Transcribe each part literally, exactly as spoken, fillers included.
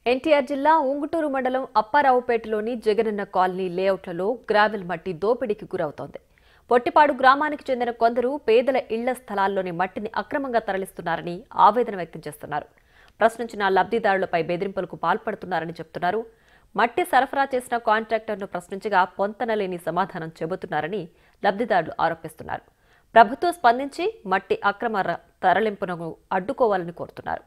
ఎన్టీఆర్ జిల్లా ఉంగుటూరు మండలం అప్పారావుపేటలోని జగనన్న కాలనీ లేఅవుట్లలో గ్రావెల్ మట్టి దోపిడీకి గురవుతోంది. పొట్టిపాడు గ్రామానికి చెందిన కొందరు పేదల ఇళ్ల స్థలాల్లోని మట్టిని అక్రమంగా తరలిస్తున్నారని ఆవేదన వ్యక్తం చేస్తున్నారు. ప్రశ్నించిన లబ్ధిదారులపై బెదిరింపులకు పాల్పడుతున్నారని చెబుతున్నారు. మట్టి సరఫరా చేసిన కాంట్రాక్టర్ను ప్రశ్నించగా పొంతనలేని సమాధానం చెబుతున్నారని లబ్ధిదారులు ఆరోపిస్తున్నారు. ప్రభుత్వం స్పందించి మట్టి అక్రమ తరలింపును అడ్డుకోవాలని కోరుతున్నారు.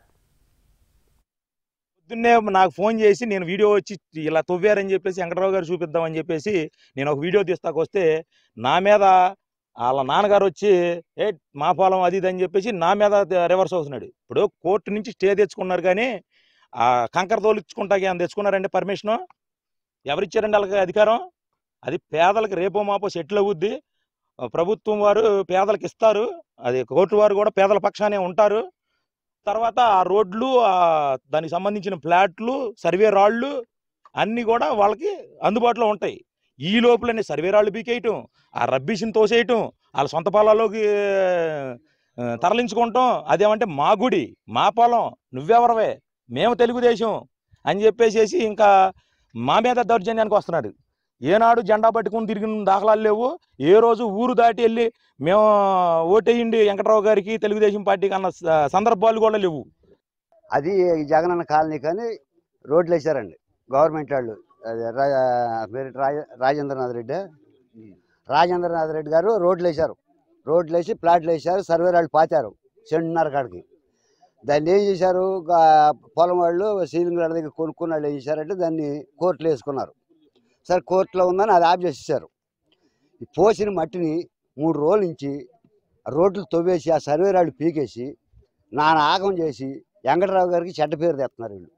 పొద్దున్నే నాకు ఫోన్ చేసి నేను వీడియో వచ్చి ఇలా తవ్వారని చెప్పేసి వెంకటరావు గారు చూపిద్దామని చెప్పేసి నేను ఒక వీడియో తీస్తాకు వస్తే నా మీద వాళ్ళ నాన్నగారు వచ్చి ఏ మా పొలం అది ఇది అని చెప్పేసి నా మీద రివర్స్ అవుతున్నాడు. ఇప్పుడు కోర్టు నుంచి స్టే తెచ్చుకున్నారు కానీ ఆ కంకర తోలించుకుంటాకి ఏమైనా తెచ్చుకున్నారండి పర్మిషను? ఎవరిచ్చారండి వాళ్ళకి అధికారం? అది పేదలకు రేపో మాపో సెటిల్ అవుద్ది. ప్రభుత్వం వారు పేదలకు ఇస్తారు, అది కోర్టు వారు కూడా పేదల పక్షానే ఉంటారు. తర్వాత ఆ రోడ్లు దానికి సంబంధించిన ఫ్లాట్లు సర్వే రాళ్ళు అన్నీ కూడా వాళ్ళకి అందుబాటులో ఉంటాయి. ఈ లోపలనే సర్వే రాళ్ళు బీకేయటం, ఆ రబ్బీస్ని తోసేయటం, వాళ్ళ సొంత పొలాల్లోకి తరలించుకుంటాం. అదేమంటే మా గుడి మా పొలం నువ్వెవరవే మేము తెలుగుదేశం అని చెప్పేసేసి ఇంకా మా మీద దౌర్జన్యానికి వస్తున్నాడు. ఏనాడు జెండా పట్టుకుని తిరిగిన దాఖలాలు లేవు. ఏ రోజు ఊరు దాటి వెళ్ళి మేము ఓటేయండి వెంకటరావు గారికి తెలుగుదేశం పార్టీకి అన్న సందర్భాలు కూడా లేవు. అది జగనన్న కాలనీ కానీ రోడ్లు వేసారండి గవర్నమెంట్ వాళ్ళు. పేరు రాజేంద్రనాథ్ రెడ్డి రాజేంద్రనాథ్ రెడ్డి గారు రోడ్లు వేశారు. రోడ్లు వేసి ప్లాట్లు వేసారు, సర్వే వాళ్ళు పాతారు చెండున్నర కాడికి. దాన్ని ఏం చేశారు, పొలం వాళ్ళు సీలింగ్ వాళ్ళ దగ్గర కొనుక్కున్న వాళ్ళు ఏం చేశారంటే దాన్ని కోర్టులో వేసుకున్నారు. సరే కోర్టులో ఉందని అది ఆఫ్ చేసేసారు. పోసిన మట్టిని మూడు రోజుల నుంచి రోడ్లు తవ్వేసి ఆ సర్వే రాళ్ళు పీకేసి నాన్న ఆగం చేసి వెంకటరావు గారికి చెడ్డ పేరు తెస్తున్నారు వీళ్ళు.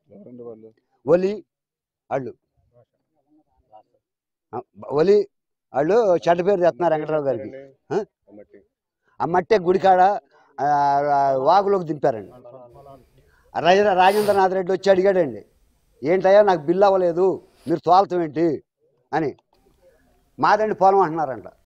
ఒలి వాళ్ళు ఒలి వాళ్ళు చెడ్డ పేరు తెస్తున్నారు వెంకటరావు గారికి. ఆ మట్టే గుడికాడ వాగులోకి దింపారండి. రాజ రాజేంద్రనాథ్ రెడ్డి వచ్చి అడిగాడండి, ఏంటయ్యా నాకు బిల్లు అవ్వలేదు మీరు తోలతం ఏంటి అని. మాదండి పొలం అంటున్నారంట.